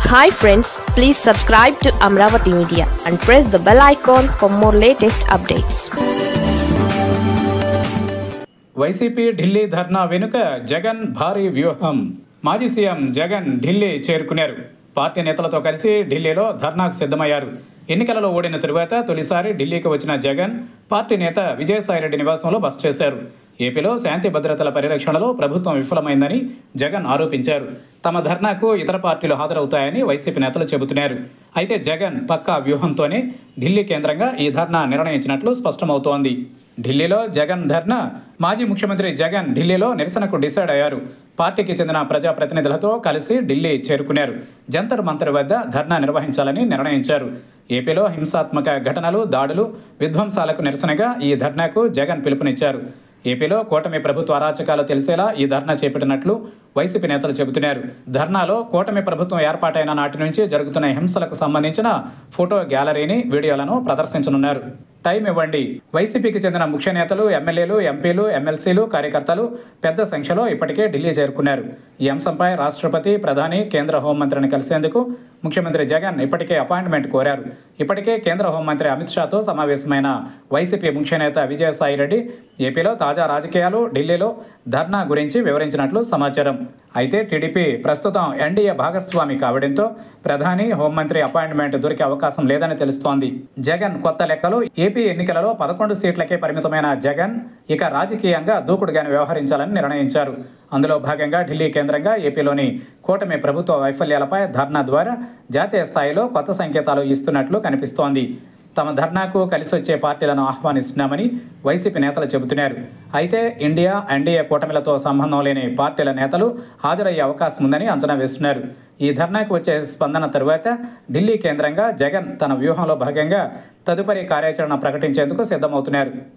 Hi friends, please subscribe to Amravati Media and press the bell icon for more latest updates. YCP Delhi dharna వెనుక జగన్ భారీ వ్యూహం. మాజీ CM Jagan Delhi చేరుకున్నారు. Party నేతలతో కలిసి ఢిల్లీలో ధర్నాకు సిద్ధమయ్యారు. ఎన్నికలలో ఓడిన తరువాత తొలిసారి ఢిల్లీకి వచ్చిన జగన్ పార్టీ నేత విజయసాయిరెడ్డి నివాసంలో బస చేశారు. ఏపీలో శాంతి భద్రతల పరిరక్షణలో ప్రభుత్వం విఫలమైందని జగన్ ఆరోపించారు. తమ ధర్నాకు ఇతర పార్టీలు హాజరవుతాయని వైసీపీ నేతలు చెబుతున్నారు. అయితే జగన్ పక్కా వ్యూహంతోనే ఢిల్లీ కేంద్రంగా ఈ ధర్నా నిర్ణయించినట్లు స్పష్టమవుతోంది. ఢిల్లీలో జగన్ ధర్నా. మాజీ ముఖ్యమంత్రి జగన్ ఢిల్లీలో నిరసనకు డిసైడ్ అయ్యారు. పార్టీకి చెందిన ప్రజాప్రతినిధులతో కలిసి ఢిల్లీ చేరుకున్నారు. జంతర్ మంతర్ వద్ద ధర్నా నిర్వహించాలని నిర్ణయించారు. ఏపీలో హింసాత్మక ఘటనలు, దాడులు, విధ్వంసాలకు నిరసనగా ఈ ధర్నాకు జగన్ పిలుపునిచ్చారు. ఏపీలో కూటమి ప్రభుత్వ అరాచకాలు తెలిసేలా ఈ ధర్నా చేపట్టినట్లు వైసీపీ నేతలు చెబుతున్నారు. ధర్నాలో కూటమి ప్రభుత్వం ఏర్పాటైన నాటి నుంచి జరుగుతున్న హింసలకు సంబంధించిన ఫోటో గ్యాలరీని, వీడియోలను ప్రదర్శించనున్నారు. టైం ఇవ్వండి. వైసీపీకి చెందిన ముఖ్య నేతలు, ఎమ్మెల్యేలు, ఎంపీలు, ఎమ్మెల్సీలు, కార్యకర్తలు పెద్ద సంఖ్యలో ఇప్పటికే ఢిల్లీ చేరుకున్నారు. ఈ అంశంపై రాష్ట్రపతి, ప్రధాని, కేంద్ర హోంమంత్రిని కలిసేందుకు ముఖ్యమంత్రి జగన్ ఇప్పటికే అపాయింట్మెంట్ కోరారు. ఇప్పటికే కేంద్ర హోంమంత్రి అమిత్ షాతో సమావేశమైన వైసీపీ ముఖ్య నేత విజయసాయిరెడ్డి ఏపీలో తాజా రాజకీయాలు, ఢిల్లీలో ధర్నా గురించి వివరించినట్లు సమాచారం. అయితే టీడీపీ ప్రస్తుతం ఎన్డీఏ భాగస్వామి కావడంతో ప్రధాని, హోంమంత్రి అపాయింట్మెంట్ దొరికే అవకాశం లేదని తెలుస్తోంది. జగన్ కొత్త లెక్కలు. ఏపీ ఎన్నికలలో 11 సీట్లకే పరిమితమైన జగన్ ఇక రాజకీయంగా దూకుడుగానే వ్యవహరించాలని నిర్ణయించారు. అందులో భాగంగా ఢిల్లీ కేంద్రంగా ఏపీలోని కూటమి ప్రభుత్వ వైఫల్యాలపై ధర్నా ద్వారా జాతీయ స్థాయిలో కొత్త సంకేతాలు ఇస్తున్నట్లు కనిపిస్తోంది. తమ ధర్నాకు కలిసి వచ్చే పార్టీలను ఆహ్వానిస్తున్నామని వైసీపీ నేతలు చెబుతున్నారు. అయితే ఇండియా, ఎన్డీఏ కూటమిలతో సంబంధం లేని పార్టీల నేతలు హాజరయ్యే అవకాశం ఉందని అంచనా వేస్తున్నారు. ఈ ధర్నాకు వచ్చే స్పందన తరువాత ఢిల్లీ కేంద్రంగా జగన్ తన వ్యూహంలో భాగంగా తదుపరి కార్యాచరణ ప్రకటించేందుకు సిద్ధమవుతున్నారు.